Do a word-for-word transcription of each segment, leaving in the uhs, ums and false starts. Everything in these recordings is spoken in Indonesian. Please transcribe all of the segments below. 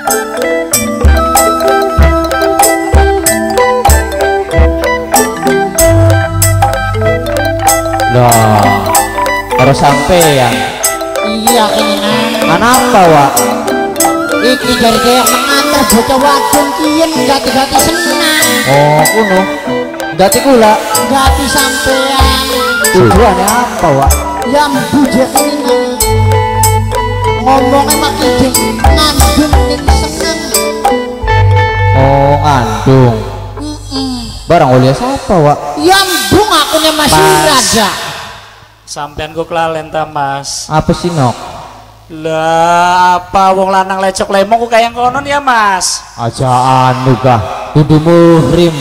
Loh, harus sampean. Iya kenan. Kenapa, Wak? Iki dari kayak mengantar bocah wadon kian gati-gati senang. Oh, kuno. Gati kula. Gati sampean. Tujuannya apa, Wak? Yang bujak ini ngomongnya makin ngandung ning seneng. Oh, ngandung. Mm -mm. Barang oleh siapa, Wak? Yang bung aku nih masih raja. Sampean gue kelalen ta Mas. Apa sih, Nok? Lah apa wong lanang lecok lemong kok kayak konon ya Mas. Aja anu kah? Dudu muhrim.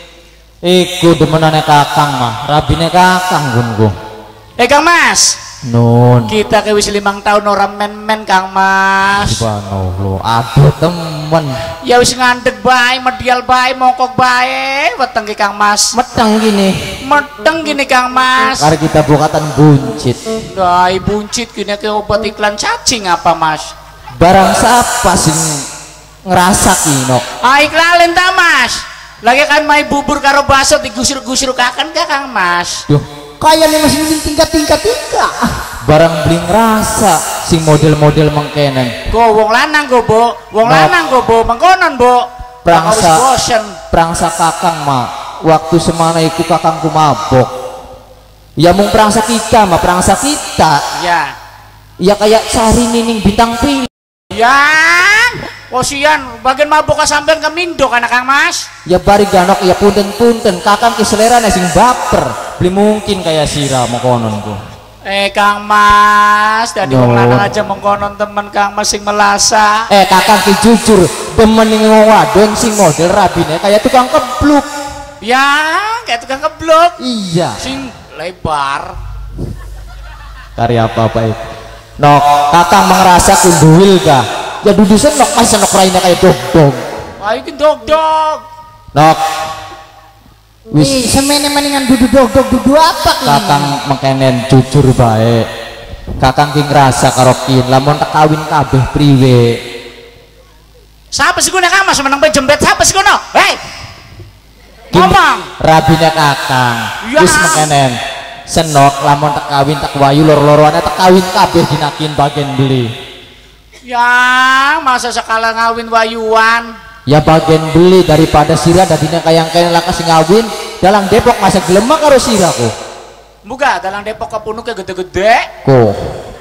Iku demenane Kakang mah, rabine Kakang gunku. Eh Kang Mas. Nun. Kita ke wis limang tahun orang men-men Kang Mas. Subhanallah, aduh temen. Ya wis ngandeg bae, medial bae, mongkok bae, weteng ki Kang Mas. Meteng gini. Meteng gini Kang Mas. Kari kita bukatan buncit. Dai buncit gini ke obat iklan cacing apa Mas? Barang siapa sing ngerasa kino? Ah iklalen ta Mas. Lagi kan mai bubur karo bakso digusur-gusur kakan ka Kang Mas. Duh, Kayak nih masih tingkat-tingkat tiga. barang beli ngerasa sing model-model mengkenen. Go wong lanang go Bo, wong Nah. lanang go Bo, mengkonon Bo. Prangsa, bosen. prangsa Kakang mah waktu semana iku Kakangku mabok. Ya mung prangsa kita mah prangsa kita. Ya. Ya kayak cari nining bintang pilih. Yang Wosian bagian mabok ka sampean ke Mindo kana Kang Mas. Ya bari ganok ya punten-punten Kakang ki selera sing baper. Beli mungkin kayak sira mengkonon ku. Eh Kang Mas, tadi No. wong lanang aja mengkonon temen Kang Mas sing melasa. Eh Kakang ki jujur demen ning wadon sing model rabine kayak tukang kebluk. Ya, kayak tukang keblok. Iya. Sing lebar. Karya apa-apa itu. Nok, Kakang mengerasa kunduil kah? Ya dudu senok mas senok raine kayak dog-dog. Wah, iki dog-dog. Nok, Wih, wis semene mendingan duduk-duduk dudu apa ini? Kakang mengkenen jujur baik. Kakang ki ngerasa karo kin lamun tak kawin kabeh priwe. Siapa sih guna Kang Mas menang jembet siapa sih guna? Hei. Kin Ngomong. rabine Kakang. Ya. Wis mengkenen senok lamun tak kawin tak wayu lor-loroane tak kawin kabeh dinakin bagian beli. Ya, masa sekala ngawin wayuan. Ya bagian beli daripada sira dadine kayang kene lakas sing ngawin dalang Depok masa gelemak karo sira ko. Muga dalang Depok kepunuknya gede-gede. Ko.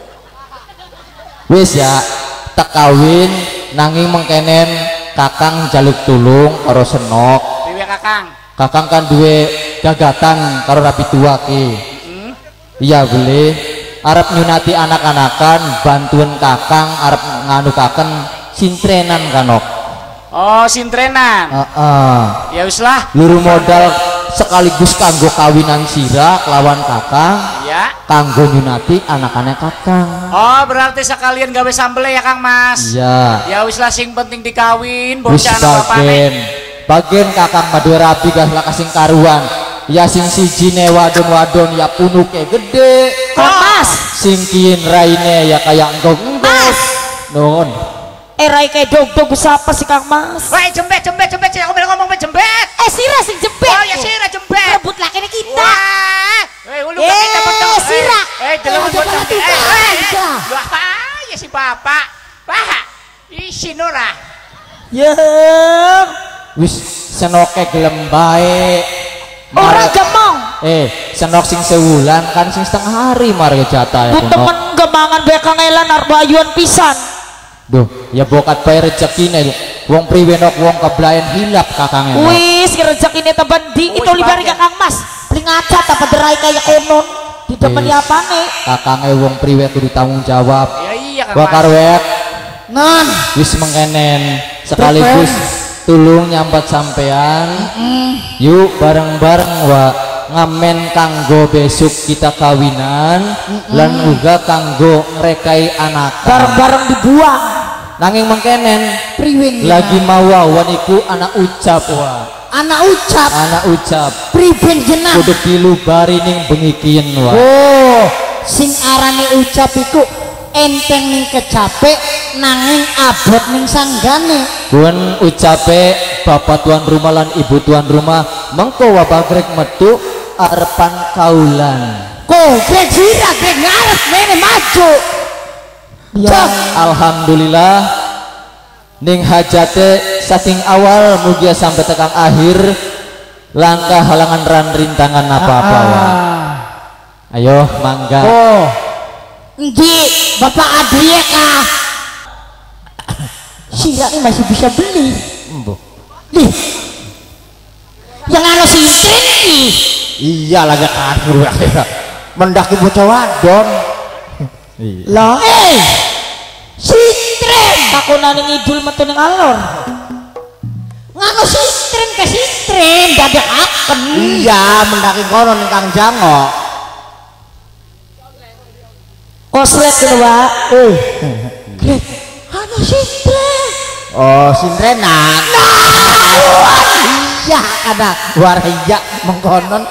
Wis ya tak kawin nanging mengkenen Kakang jaluk tulung karo senok. Piye Kakang? Kakang kan duwe gagatan karo rapi tua ki. Hmm? Iya beli arep nyunati anak-anakan bantuan Kakang arep nganukaken sintrenan kanok. Oh, sintrenan. Heeh. Ya wis lah. Luru modal sekaligus kanggo kawinan sira kelawan Kakang Ya. kanggo nyunati anak-anak Kakang. Oh, berarti sekalian gawe sambel ya Kang Mas. Iya. Ya wis lah sing penting dikawin Wis bocah anak bapane. bagian bagian Kakang madu rapi gas lah kasing karuan. Ya sing siji ne wadon-wadon ya punuke gede. Kang Mas. Sing kiin raine ya kayak enggok-enggok. Nun. Eh rai kayak dog-dog siapa sih Kang Mas? Woi, jembet jembet jembet aku bilang ngomong jembet. Eh Sira sing jebet. Oh ya Sira jembet. Rebut laki kita. Wah. Eh, ulu Eh, kita potong. Sira. Eh, dalam Eh, potong. ada Eh, apa? eh, eh. Ada. Wah, ya si Bapak. Wah. Isi Nora. Ya. Wis senoke gelem bae. Ora Mar- gemong. Eh, senok sing sewulan kan sing setengah hari marga jatah ya Bu kuno. temen gemangan bae Kang Elan arep bayuan pisan. Duh, ya bokat bae rezekine wong priwe nok wong keblayan hilap Kakang enak. Wis rezekine tebandi itu libari ka Kang Mas. Beli ngacat apa derai kayak konon. Di depan Wis. ya apane? Kakange wong priwe kudu tanggung jawab. Ya iya Kang Bakar Mas. wet Non. wis mengkenen sekaligus tulung nyambat sampean. Yuk bareng-bareng wa ngamen kanggo besok kita kawinan lan uga kanggo ngrekai anak Bareng-bareng dibuang. nanging mengkenen Priwing. lagi mawawan iku anak ucap wa Anak ucap. anak ucap Priben jenang. kudu dilubari ning bengi wa Oh, sing arane ucap iku enteng ning kecape nanging abot ning sanggane. Kun ucape bapak tuan rumah lan ibu tuan rumah mengko wabagrek metu arepan kaulan. Kok grek sira grek ngarep mene maju. Ya, alhamdulillah ning hajate saking awal mugia sampai tekan akhir langkah halangan ran rintangan apa-apa Ah, wa. Ayo mangga. oh endi bapak adie kah sira ini masih bisa beli. Embo. Lih yang anu sinten iki Iya lagi kafir ya. Mendaki bocah wadon. Iya. lah eh sintren takunane ngidul metu ning alor. nganu sintren ke sintren dadak aken. Iya mendaki kono ning Kang Jango. Koslet kene wa. Eh. anu sintren Oh, sintrenan. iya ada Waraya mengkonon.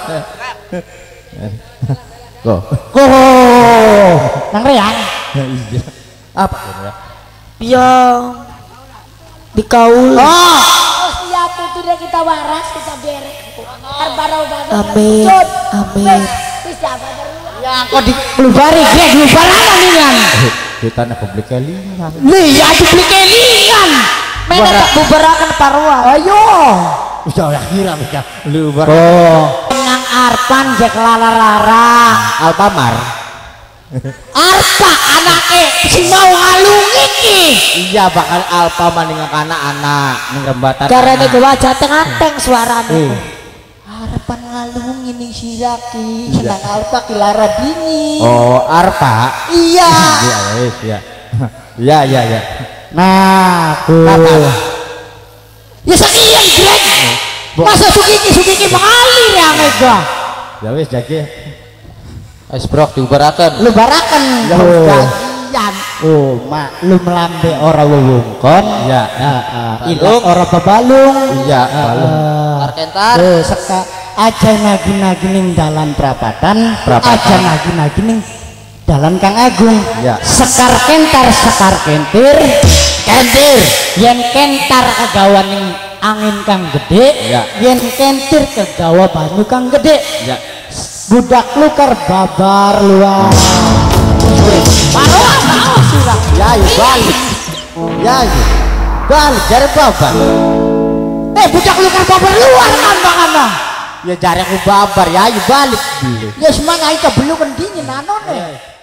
Kok. oh nang reang Iya. Apa ya? Piang dikaul. oh siap itu udah kita waras kita derek arbarau banget Amin. Amin. bisa apa ya kok di pelubari grek lubaran ningan Kita nak publik kelingan. lih ya dibeli kelingan Mene tak bubaraken parwa. ayo Udah ya kira mereka. Lu bar. oh nang arpan jek lalarara Alpamar. arpa anake si mau ngalung iki Iya bakal Alpamar ning anak-anak ning rembatan. Karena ke wajah tenganteng suarane. Eh. harapan ngalung ini si Zaki senang arpa kilara dini Oh, Arpa. iya Iya, wes ya. Iya, iya, iya. nah tuh Kapan? ya sekian grek masa sukiki sukiki mengalir ya mega Ya wes jage. Wes brok diubaraken. lu barakan Ya, oh. udah. Yan. oh mak lu melambe ora wewungkon Iya. ilat ora bebalung Iya, balung. Arkentar. tuh seka aja nagi-nagi ning dalan prapatan Prapatan. aja nagi-nagi ning dalan Kang Agung Ya. sekar kentar sekar kentir kentir yen kentar kegawa ning angin kang gede Ya. yen kentir kegawa banyu kang gede Ya. budak lukar babar luar Parwa mau surah. Ya, ya balik. Ya, ya. Balik jare babar. eh budak lukar babar luar kan bangana Ya jare aku babar ya, ya balik dulu. ya semana itu belum mendingin anone